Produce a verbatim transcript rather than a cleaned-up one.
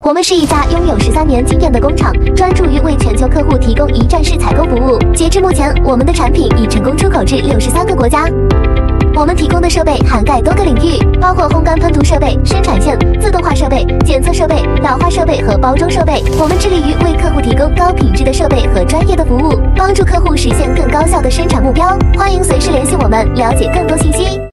我们是一家拥有十三年经验的工厂，专注于为全球客户提供一站式采购服务。截至目前，我们的产品已成功出口至六十三个国家。我们提供的设备涵盖多个领域，包括烘干喷涂设备、生产线、自动化设备、检测设备、老化设备和包装设备。我们致力于为客户提供高品质的设备和专业的服务，帮助客户实现更高效的生产目标。欢迎随时联系我们，了解更多信息。